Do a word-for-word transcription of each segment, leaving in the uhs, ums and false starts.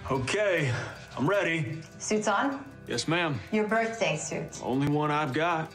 Okay, I'm ready. Suits on? Yes, ma'am. Your birthday suit. Only one I've got.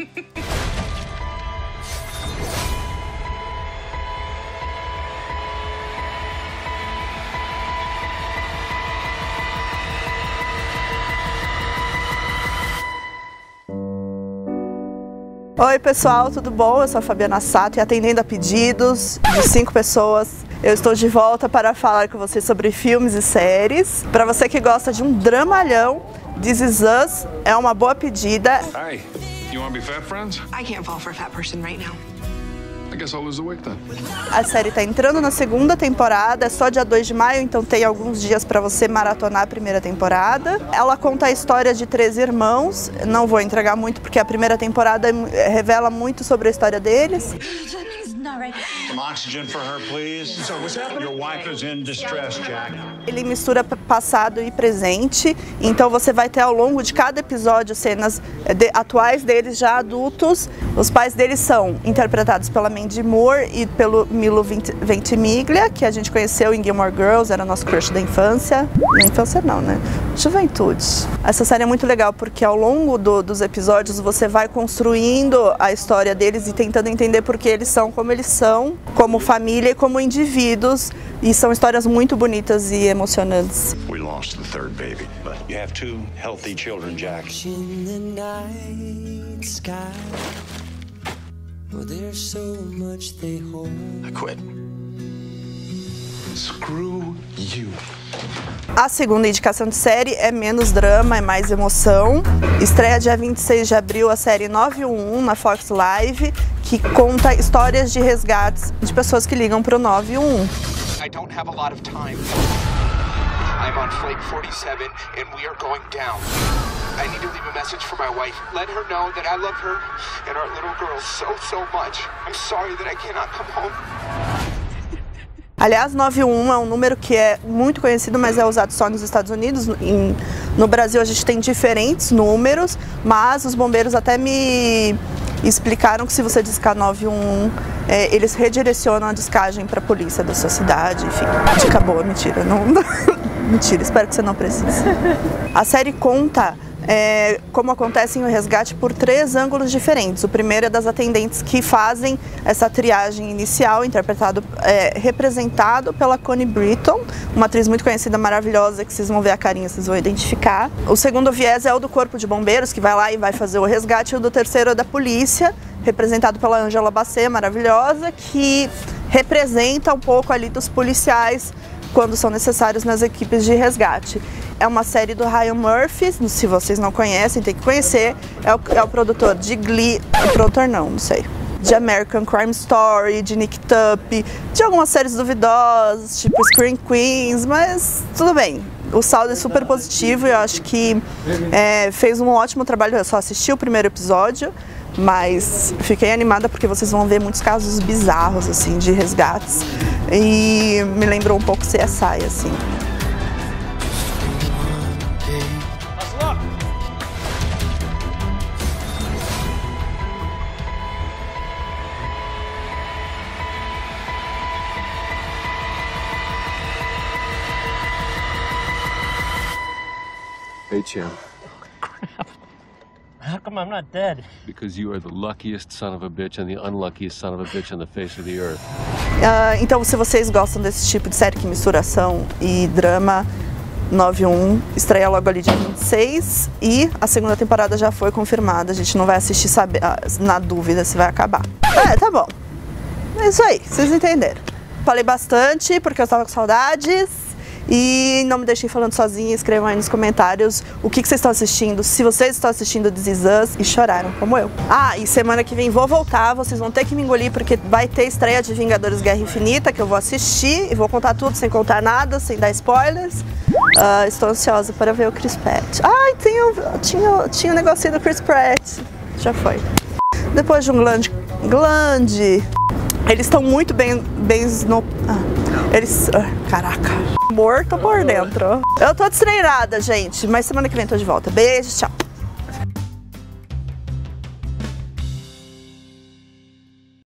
Oi pessoal, tudo bom? Eu sou a Fabiana Sato e atendendo a pedidos de cinco pessoas, eu estou de volta para falar com vocês sobre filmes e séries. Para você que gosta de um dramalhão, This Is Us é uma boa pedida. Hey, you wanna be fat friends? I can't fall for a fat person right now. I guess I'll lose the weight then. A série está entrando na segunda temporada, é só dia dois de maio, então tem alguns dias para você maratonar a primeira temporada. Ela conta a história de três irmãos, não vou entregar muito porque a primeira temporada revela muito sobre a história deles. Some oxygen for her, please. So what's happening? Your wife is in distress, Jack. Ele mistura passado e presente, então você vai ter ao longo de cada episódio cenas de, atuais deles já adultos. Os pais deles são interpretados pela Mandy Moore e pelo Milo Ventimiglia, que a gente conheceu em Gilmore Girls, era nosso crush da infância. Na infância não, né? Juventude. Essa série é muito legal porque ao longo do, dos episódios você vai construindo a história deles e tentando entender por que eles são como eles são, como família e como indivíduos, e são histórias muito bonitas e emocionantes. We lost the third baby, but you have two healthy children, Jack. In the night sky, well, there's so much they hold. I quit. Screw you. A segunda indicação de série é menos drama, é mais emoção. Estreia dia vinte e seis de abril a série nove um um na Fox Live, que conta histórias de resgates de pessoas que ligam para o nove um um. I don't have a lot of time. I'm on flight forty-seven and we are going down. I need to leave a message for my wife. Let her know that I love her and our little girl so, so much. I'm sorry that I cannot come home. Aliás, nove um um é um número que é muito conhecido, mas é usado só nos Estados Unidos. Em, no Brasil a gente tem diferentes números, mas os bombeiros até me explicaram que se você discar nove um um, é, eles redirecionam a discagem para a polícia da sua cidade, enfim. Dica boa, mentira, não, mentira, espero que você não precise. A série conta É, como acontece o resgate por três ângulos diferentes. O primeiro é das atendentes que fazem essa triagem inicial, interpretado, é, representado pela Connie Britton, uma atriz muito conhecida, maravilhosa, que vocês vão ver a carinha, vocês vão identificar. O segundo viés é o do corpo de bombeiros, que vai lá e vai fazer o resgate, e o do terceiro é da polícia, representado pela Angela Bassett, maravilhosa, que representa um pouco ali dos policiais quando são necessários nas equipes de resgate. É uma série do Ryan Murphy, se vocês não conhecem, tem que conhecer. É o, é o produtor de Glee, o produtor não, não sei, de American Crime Story, de Nick Tuppy, de algumas séries duvidosas, tipo Scream Queens, mas tudo bem. O saldo é super positivo e eu acho que é, fez um ótimo trabalho. Eu só assisti o primeiro episódio, mas fiquei animada porque vocês vão ver muitos casos bizarros, assim, de resgates. E me lembrou um pouco C S I, assim. Hey, champ. How come I'm not dead? Because you are the luckiest son of a bitch and the unluckiest son of a bitch on the face of the earth. Uh, então, se vocês gostam desse tipo de série que mistura ação e drama, nove um um estreia logo ali dia vinte e seis e a segunda temporada já foi confirmada. A gente não vai assistir sabe, na dúvida se vai acabar. É, tá bom. É isso aí, vocês entenderam. Falei bastante porque eu estava com saudades. E não me deixem falando sozinha, escrevam aí nos comentários o que, que vocês estão assistindo, se vocês estão assistindo This Is Us e choraram, como eu. Ah, e semana que vem vou voltar, vocês vão ter que me engolir porque vai ter estreia de Vingadores Guerra Infinita, que eu vou assistir e vou contar tudo sem contar nada, sem dar spoilers. Uh, estou ansiosa para ver o Chris Pratt. Ai, tinha, tinha, tinha um negocinho do Chris Pratt, já foi. Depois de um glande, glande, eles estão muito bem, bem no... Ah, eles... Ah, caraca. Morto por dentro. Eu tô destreinada, gente, mas semana que vem tô de volta. Beijo, tchau.